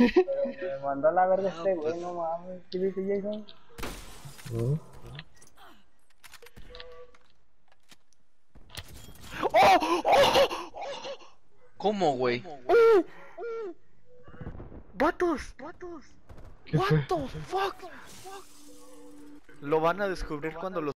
Me mandó a la verga este güey, no mames. ¿Qué dice Jason? ¿Mm? ¡Oh! ¡Oh! ¿Cómo, güey? ¡Vatos! ¿Qué What fue? the fuck? Lo van a descubrir cuando lo